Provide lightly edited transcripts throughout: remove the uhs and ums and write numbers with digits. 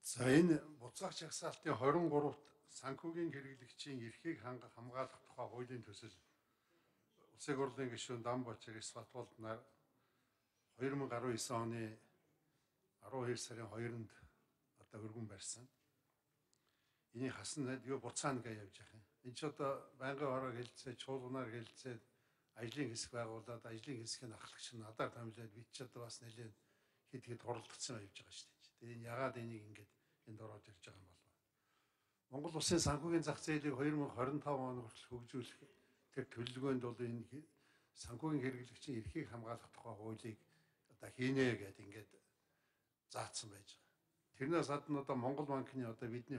За энэ буцаах жагсаалтын 23-т санхүүгийн хэрэглэгчийн эрхийг хамгаалах тухай хуулийн төсөл Улсын хурлын гишүүн Дамбочир Исбатболд нар 2019 оны 12 сарын 2-нд одоо өргөн барьсан. Энийг хасан буцаана гэж явж байгаа юм. Энд ч одоо байнгын хороо хэлцээ, чуулганаар хэлцээ, ажлын хэсэг байгуулад ажлын хэсгийн ахлагч надаар томилоод бид ч одоо бас нэлээд хэд хуралдагдсан явж байгаа шүү дээ. Тэгээд ягаад энийг ингэж энд ороод ирж байгаа юм бол Монгол Улсын санхүүгийн зах зээлийг 2025 он хүртэл хөгжүүлэх тэр төлөвлөгөөнд бол энэ санхүүгийн хэрэглэгчийн эрхийг хамгаалах тухай хуулийг одоо хийнэ гэдэг ингээд заасан байж байгаа. Тэрнээс гадна одоо Монгол банкны одоо бидний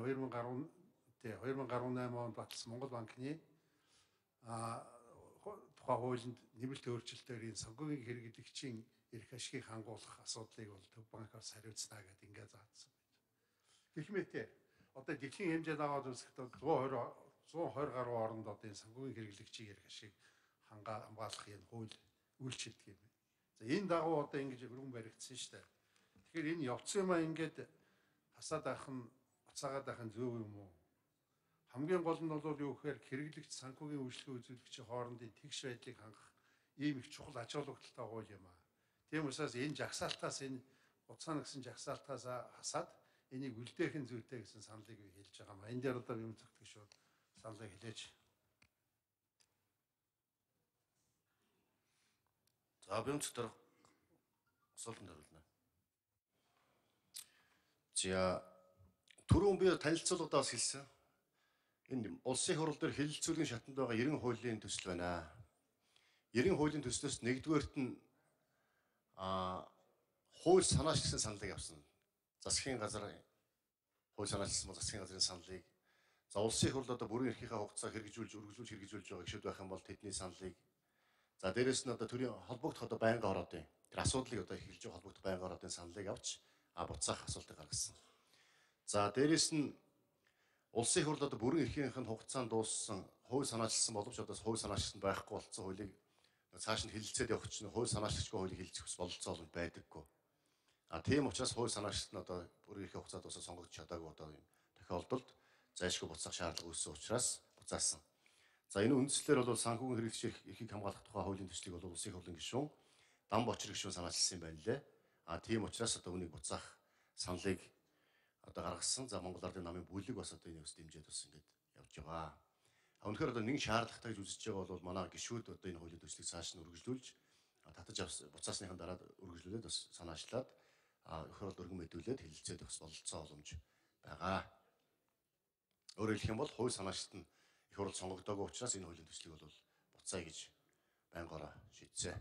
2018 онд баталсан Монгол банкны тухай хуулинд нэмэлт өөрчлөлтөөр энэ санхүүгийн хэрэглэгчийн эрх ашигыг хангуулах асуудлыг бол Төв банкаас хариуцнаа гэдэг ингээд заасан байж байгаа. Гэх мэт одоо дэлхийн хэмжээнд аваад үзэхэд 120 гаруй оронд одоо энэ санхүүгийн хэрэглэгчийн эрх ашигыг хамгаалах энэ хууль үйлчилдэг юм. За энэ дагуу одоо ингэж өргөн баригдсан шүү дээ. Тэгэхээр энэ явц юм аа ингээд хасаад авах нь буцаагаад авах нь зөв юм уу? Хамгийн гол нь бол юу гэхээр хэрэглэгч санхүүгийн үйлчлэгээ үзүүлэгчийн хоорондын тэгш байдлыг хангах ийм их чухал ач холбогдолтой хууль юм аа. Тийм учраас энэ жагсаалтаас энэ буцаана гэсэн жагсаалтаас хасаад энийг үлдээх нь зүйтэй гэсэн саналыг хэлж байгаа юм. Энэ дээр одоо юм зөвхөн шууд саналыг хэлээч. За бэмцдэр асуултанд хариулна. За түрүүн би танилцуулгадаас хэлсэн. Энэ улсын хурал дээр хэлэлцүүлгийн шатанд байгаа 90 хуулийн төсөл байна. 90 хуулийн төслөөс нэгдүгээрт нь хууль санаач гэсэн саналыг авсан. Засгийн газар хууль санаачилсан засгийн газрын саналыг за улсын хурл одоо бүрэн эрхийнхээ хугацааг хэрэгжүүлж байгаа гişүүд байх юм бол тэдний саналыг за дээрэс нь одоо төрийн холбогдох одоо байнгын ороодын тэр асуудлыг одоо эхэлж байгаа холбогдох байнгын ороодын саналыг авч буцаах асуултыг гаргасан. За дээрэс нь улсын хурл одоо бүрэн эрхийнх нь хугацаанд дууссан хууль санаачилсан боловч одоо хууль санаачилсан байхгүй болсон хуулийг цааш нь хэлэлцээд явах чинь хууль санаачилсан хуулийг хэлэлцэх бололцоо бол байдаггүй. Тийм учраас хууль санаачилт нь одоо бүрэн эрхийн хугацаанд дуусаад сонгогдож чадаагүй одоо юм тохиолдолд зайлшгүй буцаах шаардлага үүссэн учраас буцаасан. За энэ үндслээр бол санхүүгийн хэрэглэгчийн эрхийг хамгаалах тухай хуулийн төслийг бол улсын хурлын гишүүн Дамбочир гишүүн санаачилсан юм байна лээ. Тийм учраас одоо үнийг буцаах саналыг одоо гаргасан. За Монгол Ардын намын бүлэг бас одоо энэ өс дэмжиж бас ингэж явж байгаа. Үнэхээр одоо нэг шаардлагатай гэж үзэж байгаа бол манай гишүүд одоо энэ хуулийн төслийг цааш нь үргэлжлүүлж татаж буцаасныхан дараа үргэлжлүүлээд бас санаачлаад их хурл өргөн мэдүүлээд хэлэлцээд бас бололцоо боломж байгаа. Өөрөөр хэлэх юм бол хууль санаачилт нь их хурл сонгогдоогүй учраас энэ хуулийн төслийг бол буцаая гэж байнгаараа шийдсэн.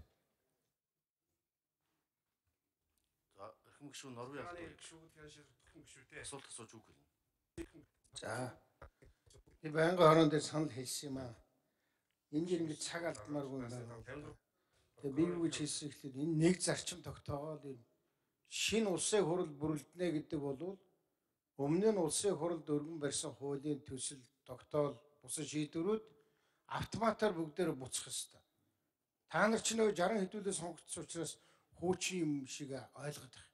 За эрхэм гишүүн Норвегийн асуулт асууж үг хэлнэ. За би байнгын хорон дээр санал хэлсэн юм аа. Энд ингэж цаг алдмааргүй юм байна. Тэгээ би юу гэж хэлсэн гэхээр энэ нэг зарчим тогтоогоод энэ шинэ улсын хурал бүрэлдэнэ гэдэг бол өмнө нь улсын хуралд өргөн барьсан хуулийн төсөл тогтоол бус шийдвэрүүд автоматар бүгдээр буцах ёстой. Та нар ч нөө 60 хэдүүлээ сонгогдсон учраас хуучин юм шиг ойлгоод байна.